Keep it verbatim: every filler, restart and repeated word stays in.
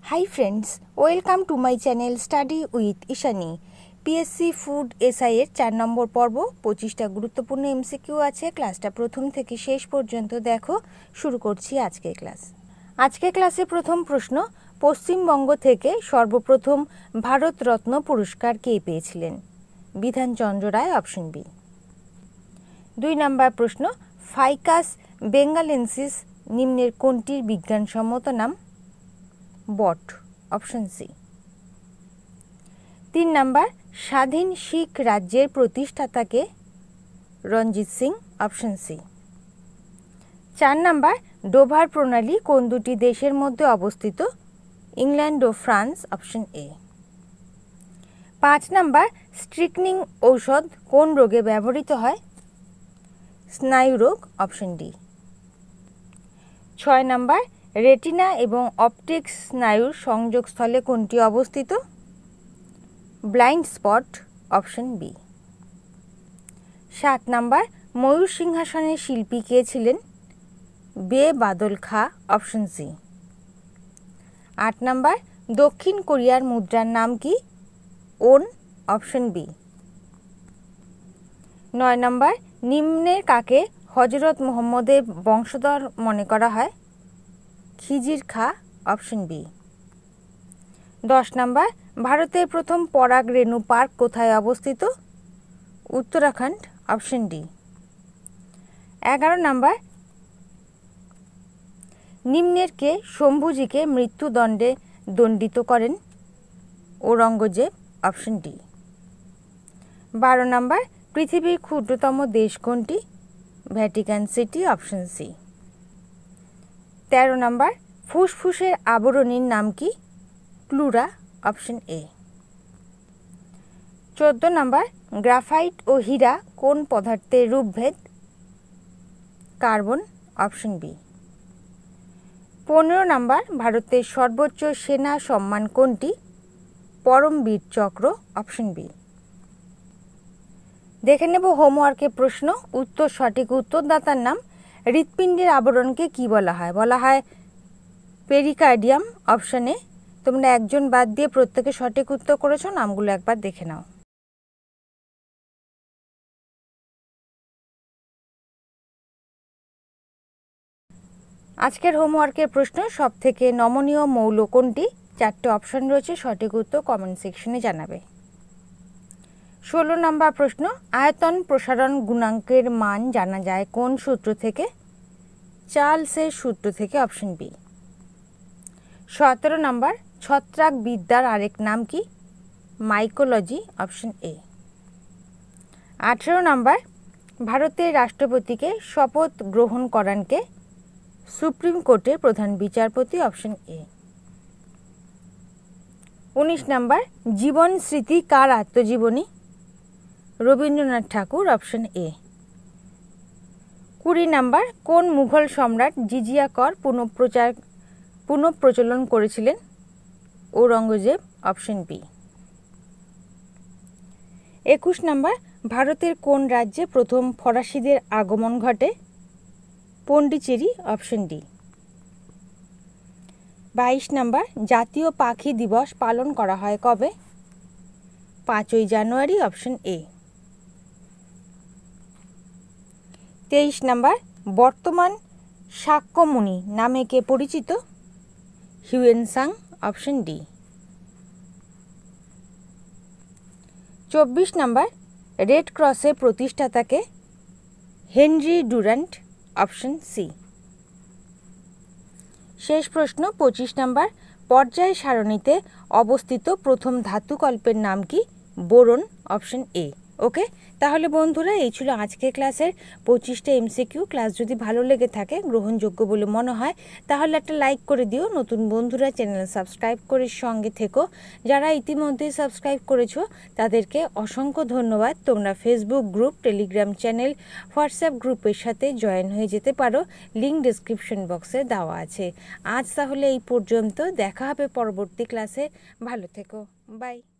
Hi friends, welcome to my channel Study with Ishany. P S C Food S I এর চার নম্বর পর্ব পঁচিশটা গুরুত্বপূর্ণ এমসিকিউ আছে। ক্লাসটা প্রথম থেকে শেষ পর্যন্ত দেখো। শুরু করছি আজকের ক্লাস। আজকের ক্লাসে প্রথম প্রশ্ন, পশ্চিমবঙ্গ থেকে সর্বপ্রথম ভারতরত্ন পুরস্কার কে পেয়েছিলেন? Bidhan Chandra Roy, option B. দুই নম্বর প্রশ্ন, ফাইকাস বেঙ্গালেন্সিস নিম্নের কোনটির বিজ্ঞানসম্মত নাম? বট, অপশন সি। তিন নাম্বার, স্বাধীন শিখ রাজ্যের প্রতিষ্ঠাতাকে? Ranjit Singh, option C. চার নাম্বার, ডোভার প্রণালী কোন দুটি দেশের মধ্যে অবস্থিত? ইংল্যান্ড ও ফ্রান্স, অপশন এ। পাঁচ নাম্বার, স্ট্রিকনিং ঔষধ কোন রোগে ব্যবহৃত হয়? স্নায়ুরোগ, অপশন ডি। ছয় নাম্বার, রেটিনা এবং অপটিক্স স্নায়ুর সংযোগস্থলে কোনটি অবস্থিত? Blind spot, option B. সাত নাম্বার, ময়ূর সিংহাসনের শিল্পী কে ছিলেন? বে বাদল খা, অপশন সি। আট নাম্বার, দক্ষিণ কোরিয়ার মুদ্রার নাম কি? Won, option B. নয় নাম্বার, নিম্নের কাকে হজরত মোহাম্মদের বংশধর মনে করা হয়? খিজির খা, অপশন বি। দশ নাম্বার, ভারতের প্রথম পরাগ রেণু পার্ক কোথায় অবস্থিত? Uttarakhand, option D. এগারো নাম্বার, নিম্নের কে শম্ভুজিকে মৃত্যুদণ্ডে দণ্ডিত করেন? Aurangzeb, option D. বারো নাম্বার, পৃথিবীর ক্ষুদ্রতম দেশ কোনটি? Vatican City, option C. তেরো নাম্বার, ফুসফুসের আবরণীর নাম কি? Pleura, option A. চোদ্দ নাম্বার, গ্রাফাইট ও হীরা কোন পদার্থের রূপভেদ? Carbon, option B. পনেরো নাম্বার, ভারতের সর্বোচ্চ সেনা সম্মান কোনটি? পরমবীর চক্র, অপশন বি। দেখে নেব হোমওয়ার্কের প্রশ্ন। উত্তর সঠিক উত্তরদাতার নাম। হৃৎপিণ্ডের আবরণকে কি বলা হয়? বলা হয় পেরিকার্ডিয়াম, অপশন এ। তোমরা একজন বাদ দিয়ে প্রত্যেকে সঠিক উত্তর করেছো, নামগুলো একবার দেখে নাও। আজকের হোমওয়ার্কের প্রশ্ন, সব থেকে নমনীয় মৌল কোনটি? চারটে অপশন রয়েছে, সঠিক উত্তর কমেন্ট সেকশনে জানাবে। ষোলো নম্বর প্রশ্ন, আয়তন প্রসারণ গুণাঙ্কের মান জানা যায় কোন সূত্র থেকে? চার্লসের সূত্র থেকে, অপশন বি। সতেরো নম্বর, ছত্রাক বিদ্যার আরেক নাম কি? Mycology, option A. আঠেরো নম্বর, ভারতের রাষ্ট্রপতিকে শপথ গ্রহণ করানকে? সুপ্রিম কোর্টের প্রধান বিচারপতি, অপশন এ। উনিশ নম্বর, জীবন স্মৃতি কার আত্মজীবনী? Rabindranath Thakur, option A. কুড়ি নাম্বার, কোন মুঘল সম্রাট জিজিয়া কর পুনঃপ্রচার পুনঃপ্রচলন করেছিলেন? Aurangzeb, option B. একুশ নাম্বার, ভারতের কোন রাজ্যে প্রথম ফরাসিদের আগমন ঘটে? Pondicherry, option D. বাইশ নাম্বার, জাতীয় পাখি দিবস পালন করা হয় কবে? পাঁচই জানুয়ারি, অপশন এ। তেইশ নাম্বার, বর্তমান শাক্যমুনি নামে কে পরিচিত? Hiuen Tsang, option D. চব্বিশ নাম্বার, রেড ক্রসের প্রতিষ্ঠাতাকে? Henry Durant, option C. শেষ প্রশ্ন, পঁচিশ নাম্বার, পর্যায় সারণীতে অবস্থিত প্রথম ধাতুকল্পের নাম কি? Boron, option A. ওকে, তাহলে বন্ধুরা এই ছিল আজকের ক্লাসের পঁচিশটা এমসিকিউ। ক্লাস যদি ভালো লেগে থাকে, গ্রহণযোগ্য বলে মনে হয়, তাহলে একটা লাইক করে দিও। নতুন বন্ধুরা চ্যানেল সাবস্ক্রাইব করে সঙ্গে থেকো। যারা ইতিমধ্যে সাবস্ক্রাইব করেছো তাদেরকে অসংখ্য ধন্যবাদ। তোমরা Facebook group, Telegram channel, WhatsApp গ্রুপের সাথে জয়েন হয়ে যেতে পারো, লিঙ্ক ডিসক্রিপশন বক্সে দেওয়া আছে। আজ তাহলে এই পর্যন্ত, দেখা হবে পরবর্তী ক্লাসে। ভালো থেকো, বাই।